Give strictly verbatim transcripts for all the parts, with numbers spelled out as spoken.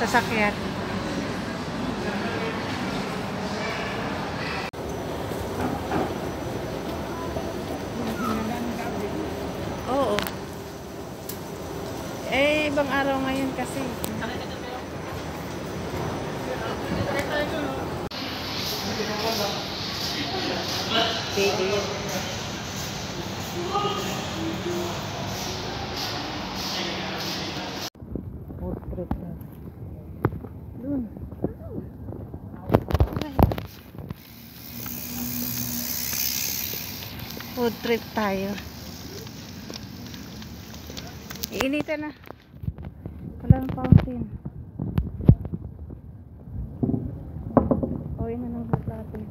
sasakyan. Oo. Eh, ibang araw ngayon kasi. Tigil. Food trip na. Dun. Food trip tayo. Iinitan na. Walang fountain. O, yun na ng bus natin.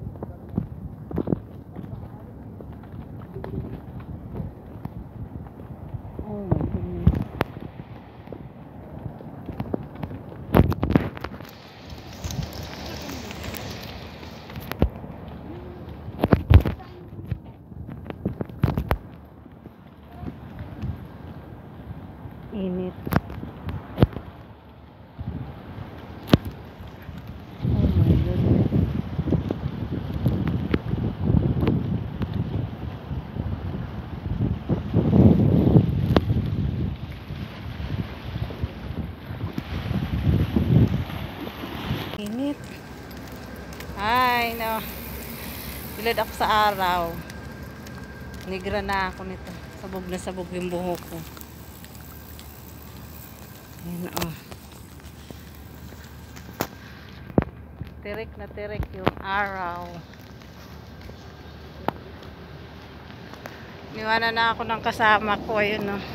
Oh my goodness. Init. Oh my goodness. Init. Ay, no. Bilad ako sa araw. Nigra na ako nito. Sabog na sabog yung buhok ko. Ayan, oh. Tirik na tirik yung araw. Iniwanan na ako ng kasama ko. Ayun, oh.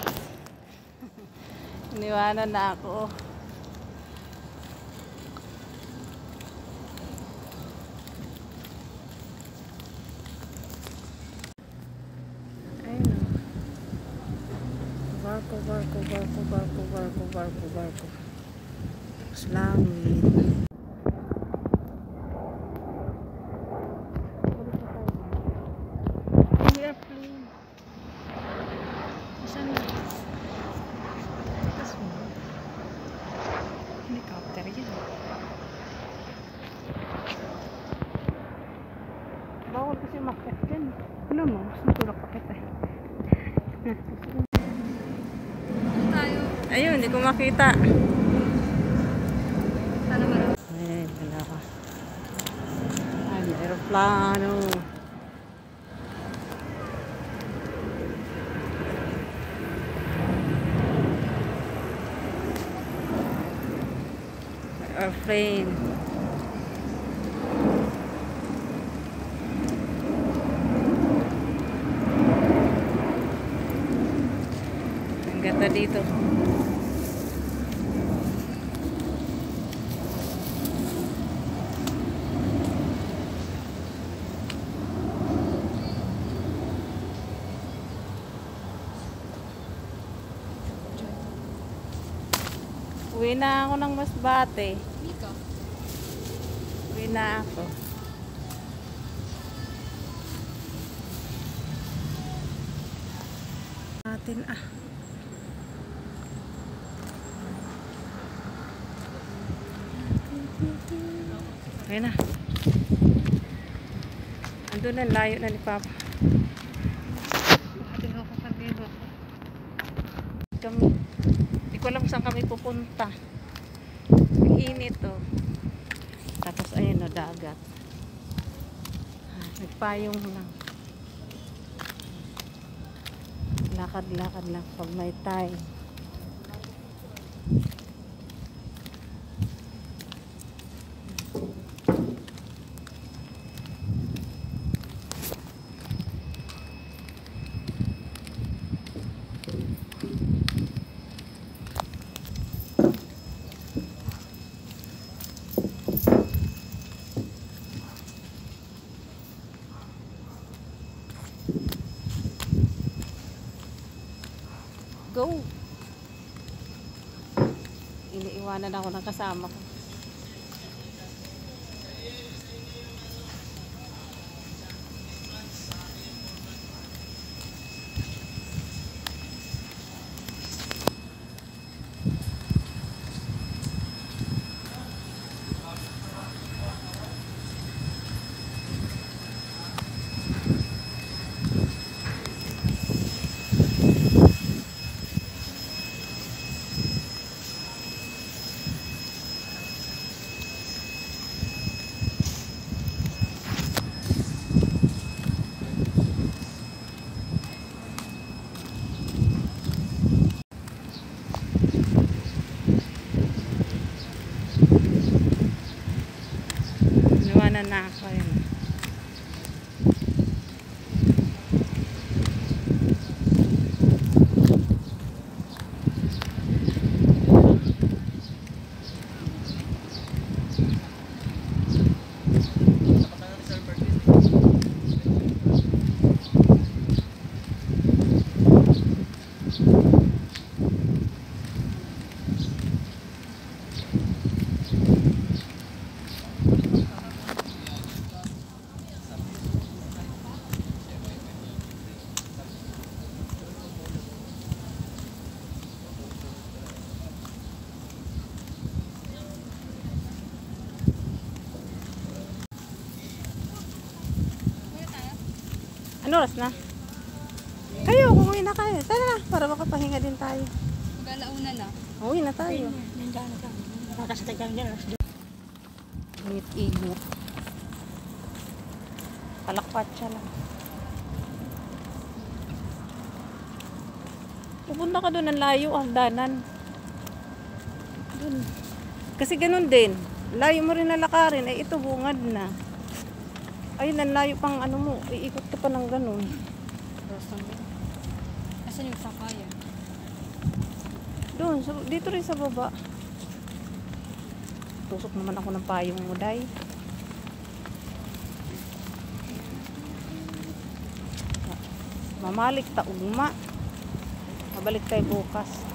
Iniwanan na ako. Barko, barko, barko, barko, barko, barko, barko. Tapos langit. Ang airplane. Saan na? Helicopter yan. Bawal kasi makit yan. Wala mo, mas natulak pakit eh. Ayun, hindi ko makita. Ay, wala ka. Ay, may aeroplano. Airplane. Ang ganda dito. Uwi na ako ng Masbate. Uwi na ako. Atin ah. Uwi na. Andun na, layo na ni Papa. Atin ako kanina. Kami. Hindi ko alam saan kami pupunta. Ang init oh. Tapos ayun o, dagat. Nagpayong lang. Lakad-lakad lang pag may time. Go! Iniiwanan ako ng kasama ko. nagnanakaw yun. Ano oras na? Kayo, kumuwi na kayo. Tara na, para makapahinga din tayo. Mag-alauna na. Uwi na tayo. Nandiyan na kami. Nakasatag kami dyan. Init-init. Palakpat siya lang. Pupunta ka doon ang layo, hagdanan. Doon. Kasi ganun din. Layo mo rin nalakarin. Ay, ito bungad na. Ayun, ang layo pang ano mo. Iikot ka pa ng ganun. Asan yung sakayan? Doon, sa, dito rin sa baba. Tusok naman ako ng payong mo, day. Mamalik ta ugma. Mabalik tayo bukas.